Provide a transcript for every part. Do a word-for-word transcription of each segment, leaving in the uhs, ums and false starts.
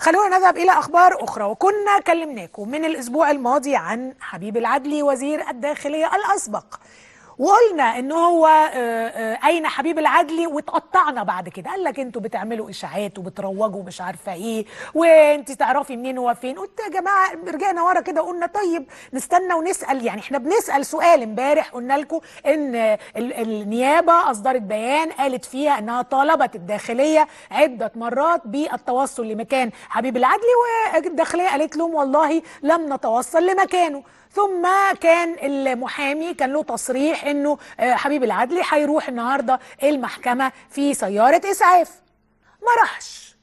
خلونا نذهب إلى أخبار أخرى. وكنا كلمناكم من الأسبوع الماضي عن حبيب العدلي وزير الداخلية الأسبق، وقلنا إنه هو أين حبيب العدلي، وتقطعنا بعد كده. قال لك أنتوا بتعملوا إشاعات وبتروجوا مش عارفة إيه، وأنت تعرفي منين هو فين. قلت يا جماعة، رجعنا ورا كده قلنا طيب نستنى ونسأل. يعني إحنا بنسأل سؤال. امبارح قلنا لكم إن النيابة أصدرت بيان قالت فيها إنها طالبت الداخلية عدة مرات بالتوصل لمكان حبيب العدلي، والداخلية قالت لهم والله لم نتوصل لمكانه. ثم كان المحامي كان له تصريح انه حبيب العدلي هيروح النهارده المحكمه في سياره اسعاف. ما راحش،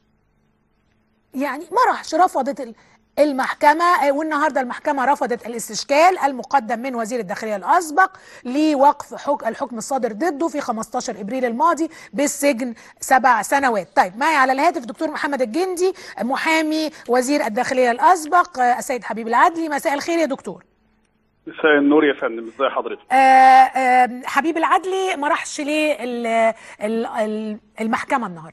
يعني ما راحش، رفضت المحكمه. والنهارده المحكمه رفضت الاستشكال المقدم من وزير الداخليه الاسبق لوقف حكم الحكم الصادر ضده في خمستاشر ابريل الماضي بالسجن سبع سنوات. طيب، معي على الهاتف دكتور محمد الجندي محامي وزير الداخليه الاسبق السيد حبيب العدلي. مساء الخير يا دكتور. مساء النور يا فندم، ازي حضرتك؟ آه آه حبيب العدلي ما راحش ليه المحكمه النهارده؟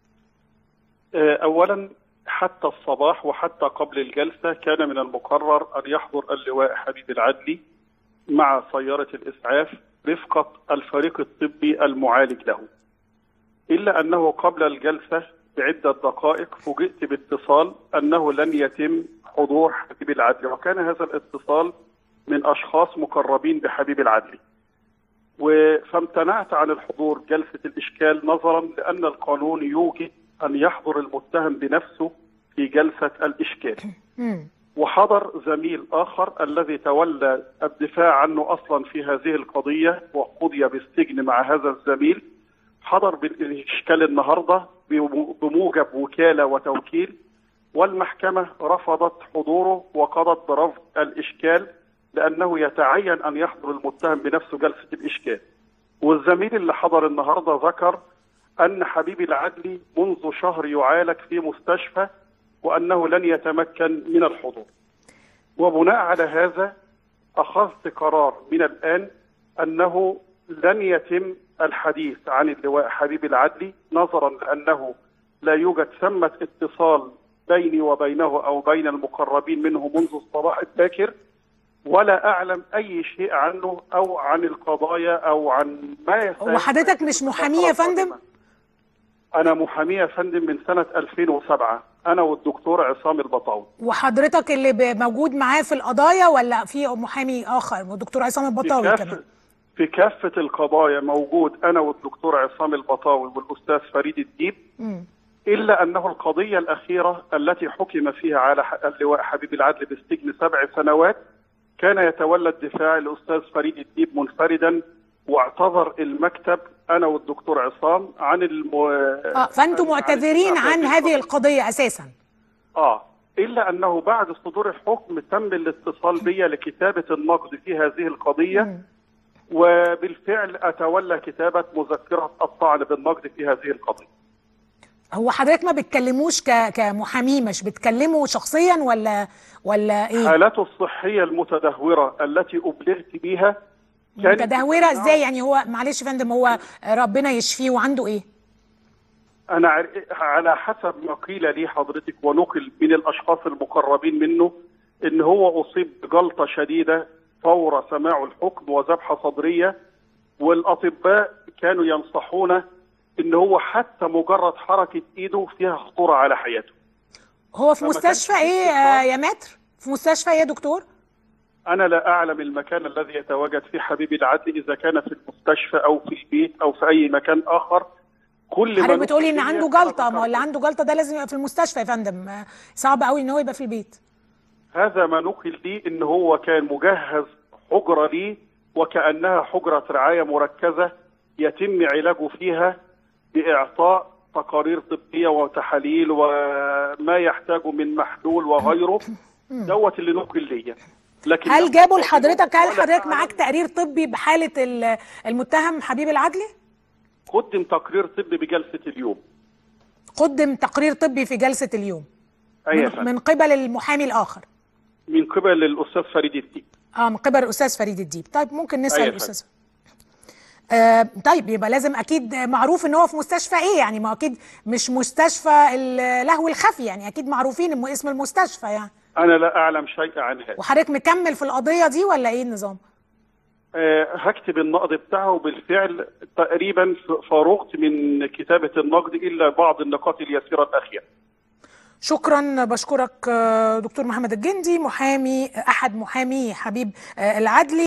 آه اولا حتى الصباح وحتى قبل الجلسه كان من المقرر ان يحضر اللواء حبيب العدلي مع سياره الاسعاف رفقه الفريق الطبي المعالج له، الا انه قبل الجلسه بعده دقائق فوجئت باتصال انه لن يتم حضور حبيب العدلي، وكان هذا الاتصال من أشخاص مقربين بحبيب العدلي، فامتنعت عن الحضور جلسة الإشكال نظرا لأن القانون يوجب أن يحضر المتهم بنفسه في جلسة الإشكال. وحضر زميل آخر الذي تولى الدفاع عنه أصلا في هذه القضية وقضي بالسجن مع هذا الزميل، حضر بالإشكال النهاردة بموجب وكالة وتوكيل، والمحكمة رفضت حضوره وقضت برفض الإشكال لأنه يتعين أن يحضر المتهم بنفسه جلسة الإشكال. والزميل اللي حضر النهارده ذكر أن حبيب العدلي منذ شهر يعالج في مستشفى وأنه لن يتمكن من الحضور، وبناء على هذا أخذت قرار من الآن أنه لن يتم الحديث عن اللواء حبيب العدلي نظرا لأنه لا يوجد ثمة اتصال بيني وبينه أو بين المقربين منه منذ الصباح الباكر، ولا أعلم أي شيء عنه أو عن القضايا أو عن ما يستطيع. وحضرتك مش محامي يا فندم؟ أنا محامي يا فندم من سنة ألفين وسبعة، أنا والدكتور عصام البطاوي. وحضرتك اللي موجود معاه في القضايا ولا في محامي آخر والدكتور عصام البطاوي كمان؟ في كافة القضايا موجود أنا والدكتور عصام البطاوي والأستاذ فريد الديب، م. إلا أنه القضية الأخيرة التي حكم فيها على اللواء حبيب العدلي بالسجن سبع سنوات كان يتولى الدفاع الأستاذ فريد الديب منفردا، واعتذر المكتب أنا والدكتور عصام عن الم... آه فأنتم معتذرين عن, عن هذه القضية أساسا؟ آه إلا أنه بعد صدور الحكم تم الاتصال بي لكتابة النقد في هذه القضية، م. وبالفعل أتولى كتابة مذكرة الطعن بالنقد في هذه القضية. هو حضرتك ما بتكلموش ك... كمحامي، مش بتكلمه شخصيا ولا ولا ايه؟ حالته الصحيه المتدهوره التي ابلغت بها متدهوره ازاي؟ يعني هو معلش يا فندم، هو ربنا يشفيه وعنده ايه؟ انا على حسب ما قيل لي حضرتك ونقل من الاشخاص المقربين منه ان هو اصيب بجلطه شديده فور سماع الحكم وذبحه صدريه، والاطباء كانوا ينصحونه ان هو حتى مجرد حركه ايده فيها خطوره على حياته. هو في مستشفى ايه آه يا متر؟ في مستشفى ايه يا دكتور؟ انا لا اعلم المكان الذي يتواجد فيه حبيب العدلي، اذا كان في المستشفى او في البيت او في اي مكان اخر. كل حضرتك بتقولي ان عنده جلطه، ما هو اللي عنده جلطه ده لازم يبقى في المستشفى يا فندم، صعب قوي ان هو يبقى في البيت. هذا ما نقل لي ان هو كان مجهز حجره ليه وكانها حجره رعايه مركزه يتم علاجه فيها بإعطاء تقارير طبية وتحاليل وما يحتاجه من محلول وغيره. دوت اللي نقل ليا. لكن هل جابوا لحضرتك، هل حضرتك معاك تقرير طبي بحالة المتهم حبيب العدلي؟ قدم تقرير طبي بجلسة اليوم. قدم تقرير طبي في جلسة اليوم؟ أيوة. من, من قبل المحامي الآخر؟ من قبل الأستاذ فريد الديب. اه من قبل الأستاذ فريد الديب. طيب ممكن نسأل أيوة الأستاذ. آه طيب يبقى لازم اكيد معروف ان هو في مستشفى ايه، يعني ما اكيد مش مستشفى اللهو الخفي، يعني اكيد معروفين اسم المستشفى يعني. انا لا اعلم شيء عن هذا. وحضرتك مكمل في القضيه دي ولا ايه النظام؟ أه هكتب النقد بتاعه، وبالفعل تقريبا فرغت من كتابه النقد الا بعض النقاط اليسيره الاخيره. شكرا، بشكرك دكتور محمد الجندي، محامي احد محامي حبيب العدلي.